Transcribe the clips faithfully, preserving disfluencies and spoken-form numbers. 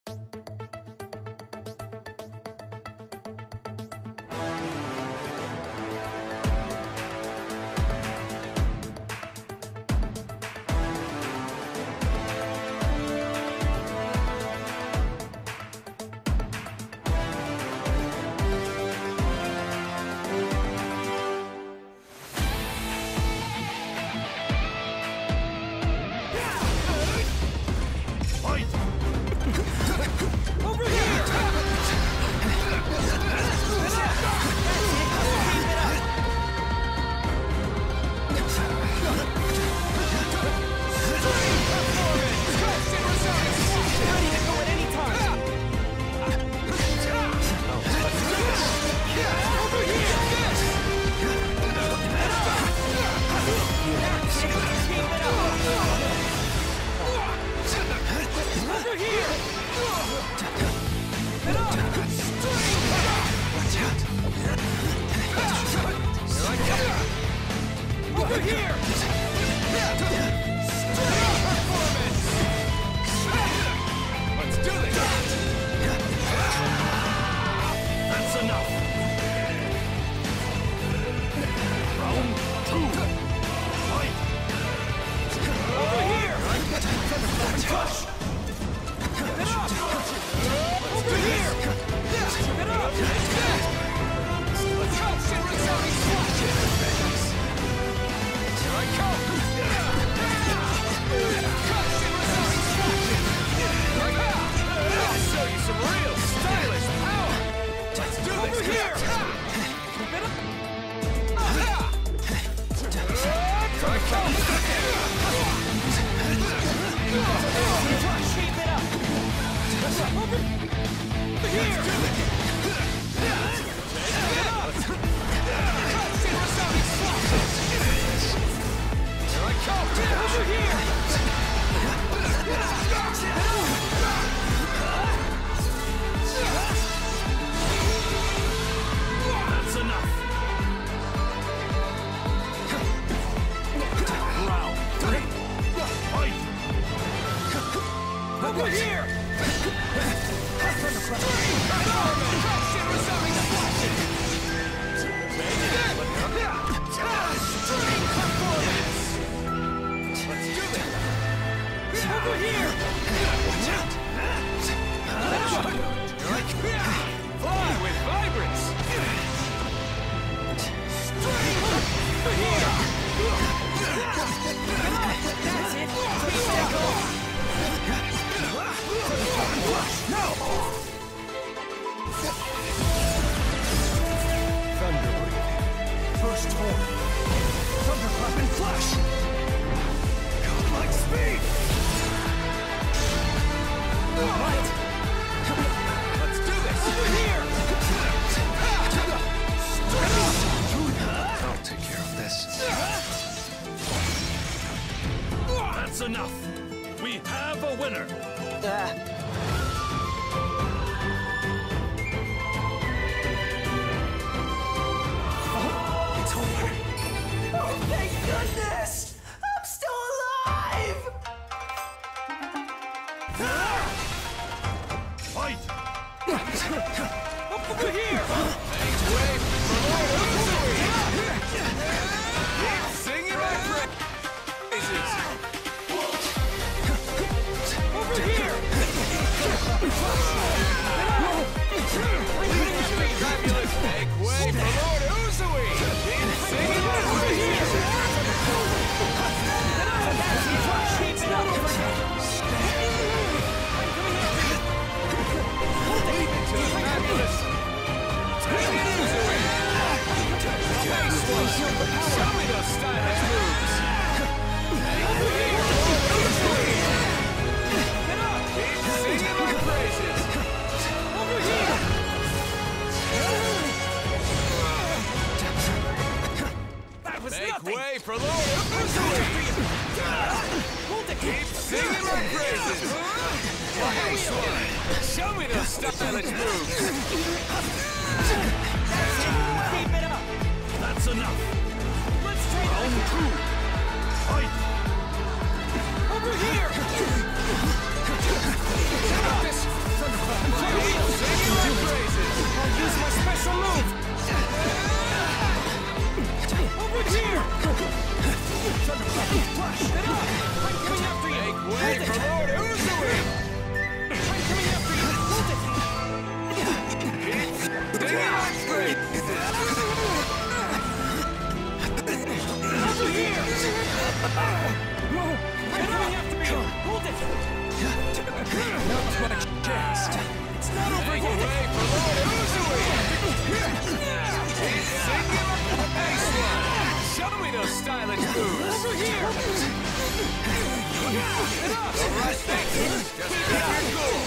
Enough! We have a winner! Uh. Oh, it's over! Oh, thank goodness! I'm still alive! Fight! Up over here! Make way for Lord Keep singing my praises! Over here! Fabulous! Make way for Lord Uzui! Keep singing my praises! Keep it up! Lead it to the fabulous! Take it Uzui! Nice one! Show me those stylish moves! Over here! Lord Uzui! Keep singing my praises! Over here! That was Make nothing! way for Lord Uzui! Keep singing my praises! Nice one! Show me those stylish moves! Keep it up! That's enough! Let's take Round two! Fight! over here! Check out this got a chance. It's not over yet. Make way for Lord Uzui. He's singing up the baseline. Show me those stylish moves. Over here. Enough. The right thing. Just keep your cool.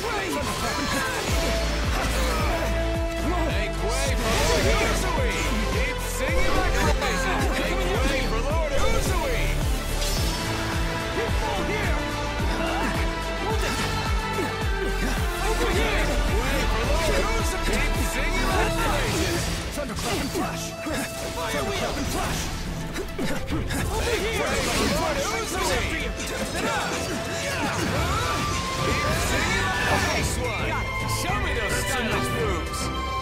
Make way for Lord Uzui. Keep singing like crazy. Make way for Lord Uzui. You fall here. Hold it. Over here. Make way for Lord Uzui. Keep singing like crazy. Thunderclap and flash. Fire wheel and flash. Over here. Lord Uzui. Keep singing like a bass one. Show me those stylish moves.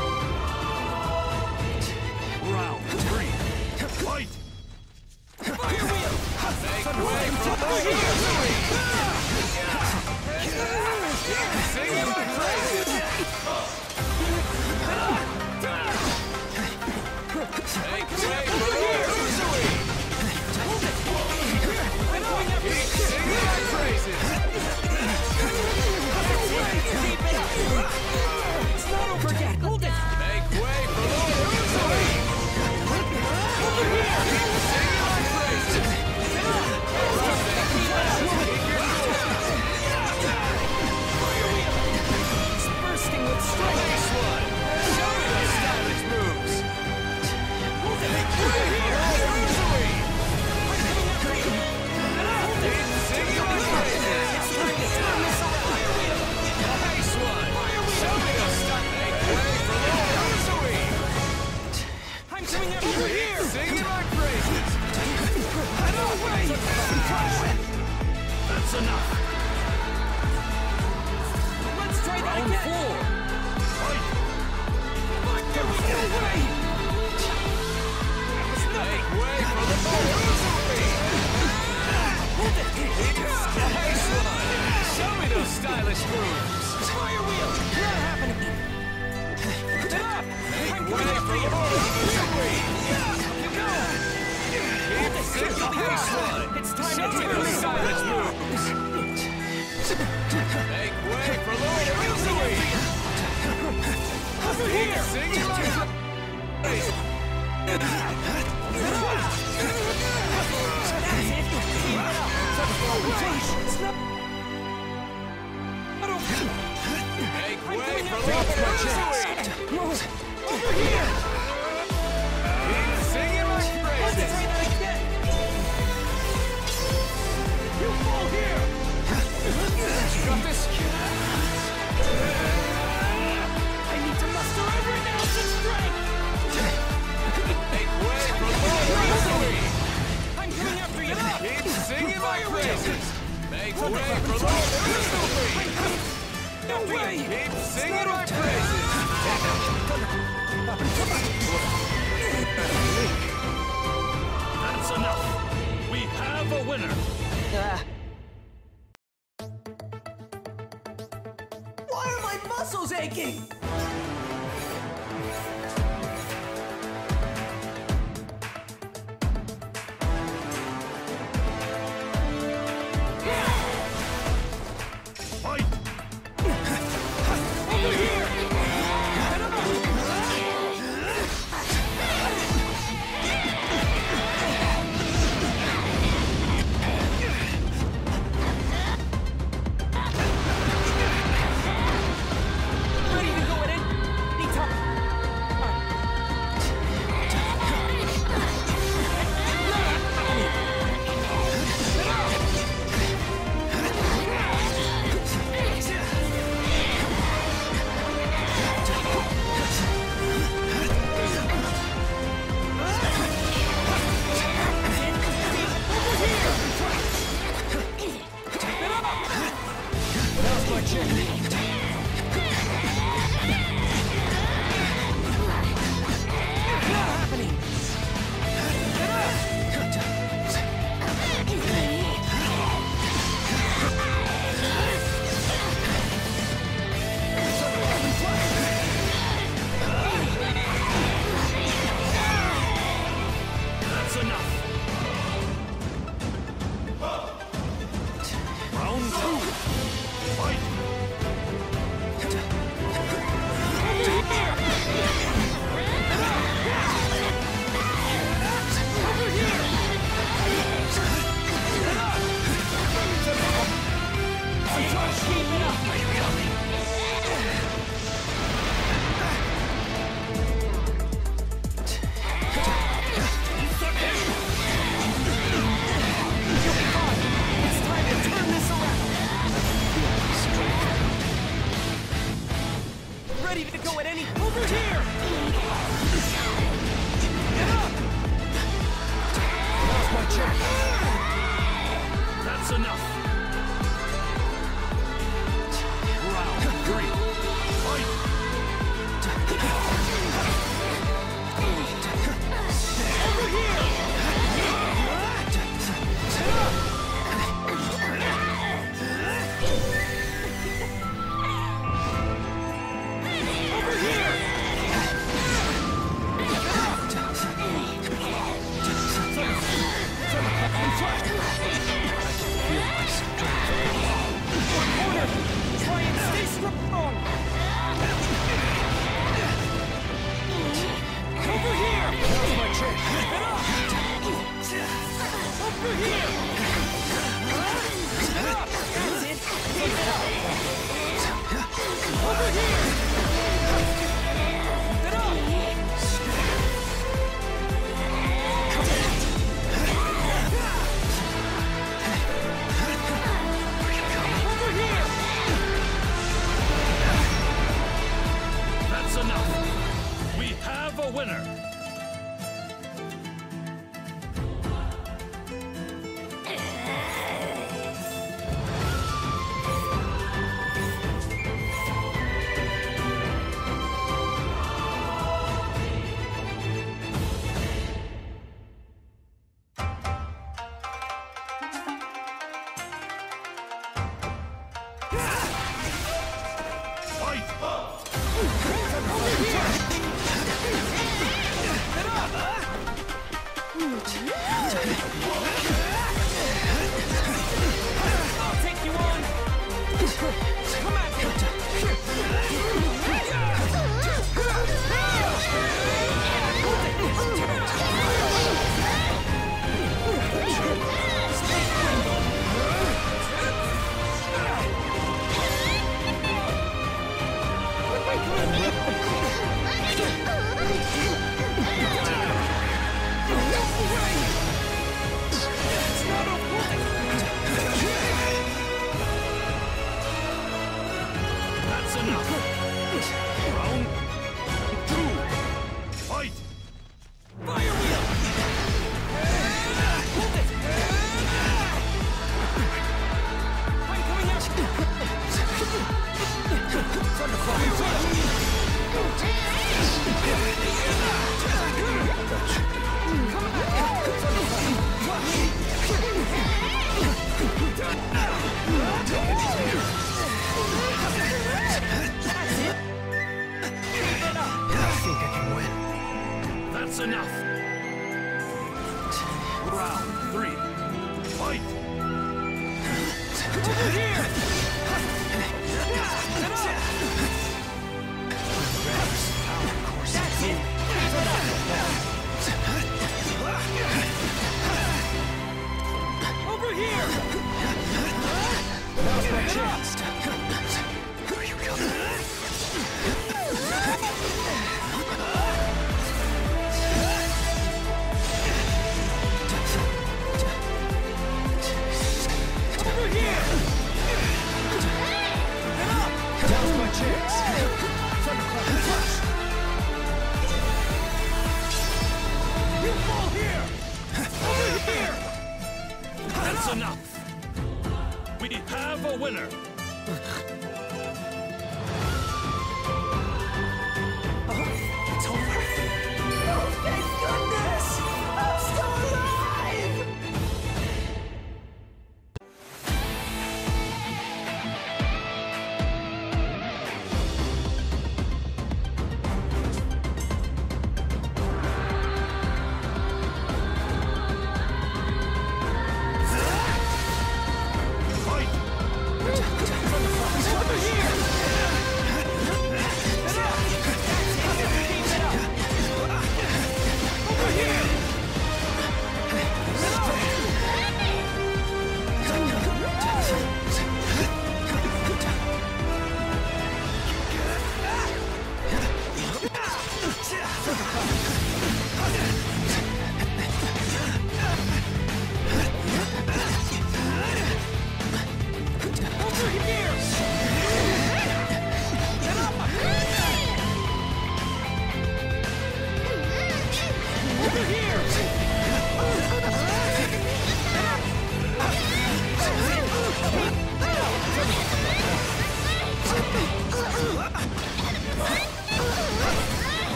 Round three. Fight! Fire wheel! Make way for Lord Uzui! Keep singing like crazy! Make way for Lord Uzui! Keep singing like crazy! It's not over yet. Hold it. Make way for Lord Uzui! Over here. Keep singing like crazy! It's bursting with strength. Nice one! Show me those stylish moves! Hold it. Make way for Lord Uzui! Keep singing like crazy! It's time to turn this around. Fire wheel. Nice one! Show me those stylish. Make way for Lord Uzui! I'm coming up over here. Singing like crazy! No way. That's enough! Let's try that Round again. four! Fight! No way. Make way for the Lord Uzui! Hold it. Nice one! Show me those stylish moves! Fire wheel. Not happening. Get up. I'm Make coming way up for for the you. Lord Uzui! You go. Keep singing nice one! It's time Show to me turn those this stylish around. moves! Make way for Lord Uzui! Over here. Singing like crazy! That's it. It's not. Make I'm way going for up Lord for Uzui! Over here. Keep singing like Let's crazy! try that again. You fall here. You got this? I need to muster every ounce of strength. Make way for Lord Uzui! I'm coming after you. Keep singing like crazy! Make way for Lord Uzui! No way. Keep singing like crazy! That's enough. We have a winner. Why are my muscles aching? Fight! Over here. Ready to go in. ready to go at any... Over here! Get up! Now's my chance. That's enough. Round three. Fight! Over here! Over here! One corner! Try and stay strong! Over here! Now's my chance! Keep it up! Over here! Keep it up! That's it! Keep it up! Over here! Keep it up! Over here! That's enough. We have a winner. Fight! I'll take you on! Come at me! It's not over! That's enough. Round two. Fight! Fire wheel! Hold it! I'm coming out! Thunder fire! That's enough. Round three. Fight! Over here! Get up! That's it! Over here! Now's my chance! Over here! Get up! Now's my chance! Thunderclap flash! You fall here! Over here! That's enough. We have a winner. It's over! Oh, thank goodness! I'm still alive! Fight!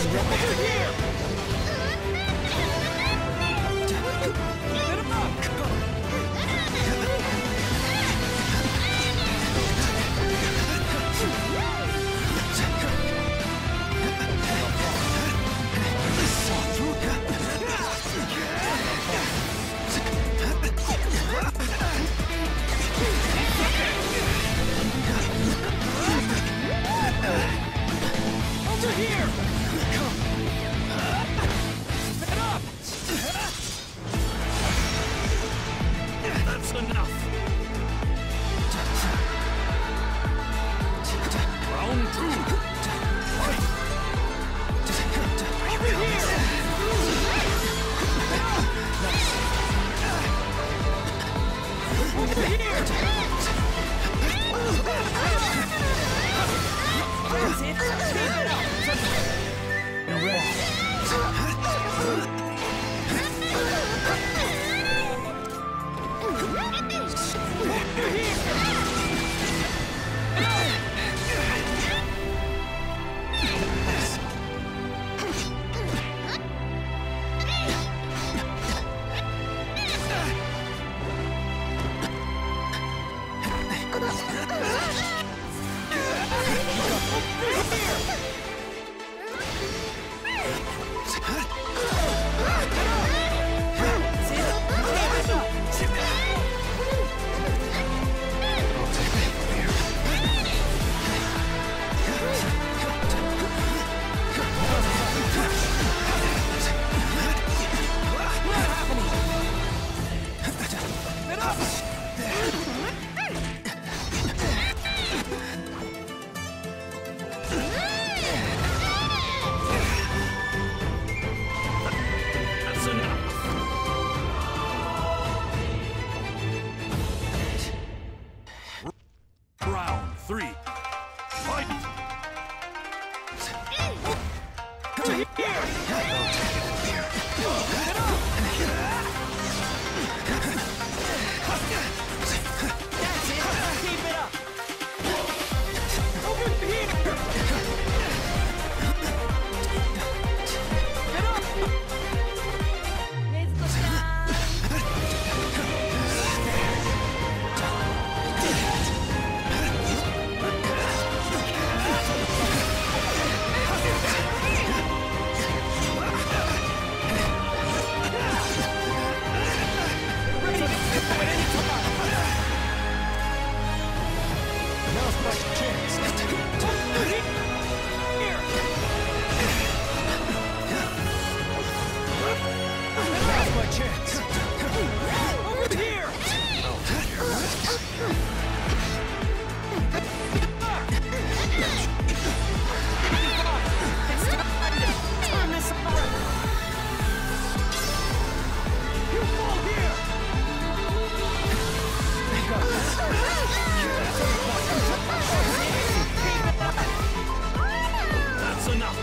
That's enough. Round two. Fight. Over here! Over here! That's it. Keep it up. You're ready. Over here! That's enough. Round three. Fight. That's it. Keep it up. Over here. Get up. Ready to go at any time. Now's my chance. Over here. Now's my chance. Over here. It's time to turn this around. You fall here. That's enough.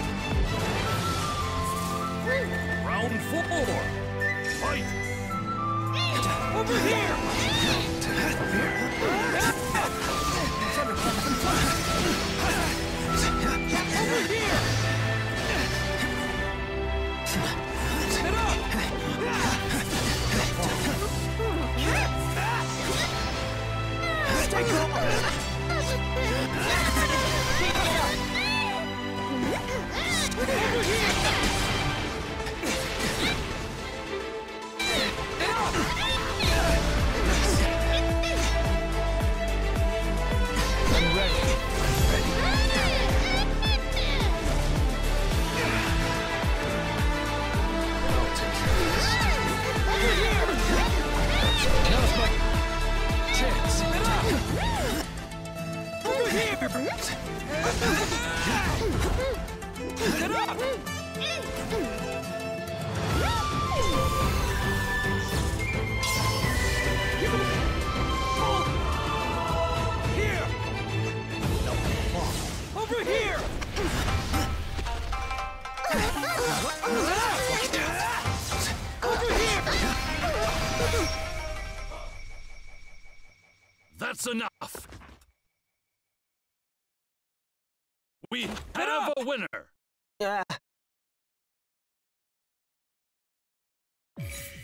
Round four. Fight. Over here. Over here. Get up. Stay calm. Keep it up. Over here. Get up. I'm ready. I'll take care of this. Over here. Now's my chance. Get up. Over here. Get up. Here. Over here. Over here. That's enough. We have a winner. Ah.